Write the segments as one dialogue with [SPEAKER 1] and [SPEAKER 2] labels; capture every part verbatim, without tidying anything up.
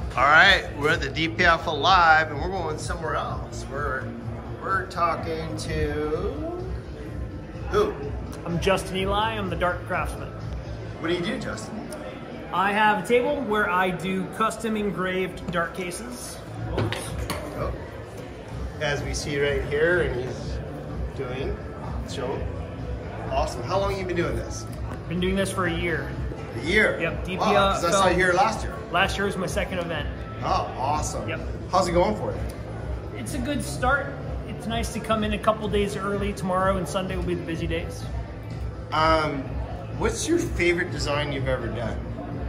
[SPEAKER 1] All right, we're at the D P F L Live and we're going somewhere else. We're we're talking to who?
[SPEAKER 2] I'm Justin Eli. I'm the Dart Craftsman.
[SPEAKER 1] What do you do, Justin?
[SPEAKER 2] I have a table where I do custom engraved dart cases.
[SPEAKER 1] Oh. As we see right here, and he's doing show. Awesome. How long have you been doing this?
[SPEAKER 2] Been doing this for a year.
[SPEAKER 1] A year.
[SPEAKER 2] Yep. D P F.
[SPEAKER 1] Wow, because I saw you here last year.
[SPEAKER 2] Last year was my second event.
[SPEAKER 1] Oh, awesome.
[SPEAKER 2] Yep.
[SPEAKER 1] How's it going for you?
[SPEAKER 2] It's a good start. It's nice to come in a couple days early. Tomorrow and Sunday will be the busy days.
[SPEAKER 1] Um, what's your favorite design you've ever done?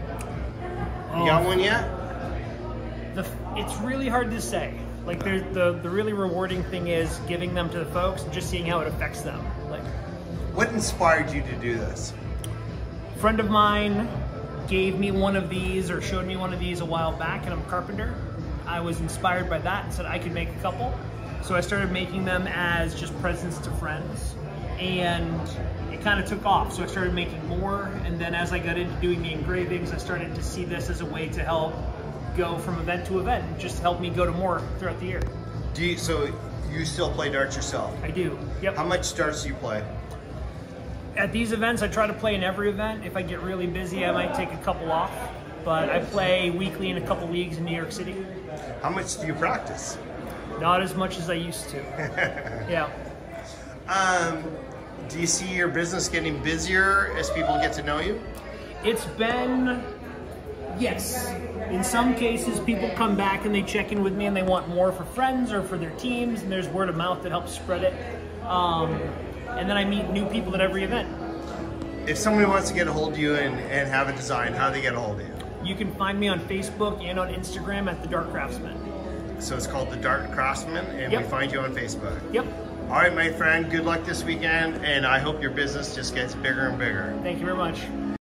[SPEAKER 1] You
[SPEAKER 2] Oh,
[SPEAKER 1] got one yet?
[SPEAKER 2] The, it's really hard to say. Like there's the the really rewarding thing is giving them to the folks and just seeing how it affects them. Like,
[SPEAKER 1] What inspired you to do this?
[SPEAKER 2] a friend of mine gave me one of these or showed me one of these a while back, and I'm a carpenter. I was inspired by that and said I could make a couple. So I started making them as just presents to friends, and it kind of took off. So I started making more, and then as I got into doing the engravings, I started to see this as a way to help go from event to event, and just help me go to more throughout the year.
[SPEAKER 1] Do you, so you still play darts yourself?
[SPEAKER 2] I do, yep.
[SPEAKER 1] How much darts do you play?
[SPEAKER 2] At these events, I try to play in every event. If I get really busy, I might take a couple off. But I play weekly in a couple leagues in New York City.
[SPEAKER 1] How much do you practice?
[SPEAKER 2] Not as much as I used to. Yeah.
[SPEAKER 1] Um, do you see your business getting busier as people get to know you?
[SPEAKER 2] It's been, yes. In some cases, people come back and they check in with me and they want more for friends or for their teams, and there's word of mouth that helps spread it. Um, and then I meet new people at every event.
[SPEAKER 1] If somebody wants to get a hold of you and, and have a design, how do they get a hold of you?
[SPEAKER 2] You can find me on Facebook and on Instagram at The Dart Craftsman.
[SPEAKER 1] So it's called The Dart Craftsman, and
[SPEAKER 2] Yep.
[SPEAKER 1] we find you on Facebook.
[SPEAKER 2] Yep.
[SPEAKER 1] All right, my friend, good luck this weekend, and I hope your business just gets bigger and bigger.
[SPEAKER 2] Thank you very much.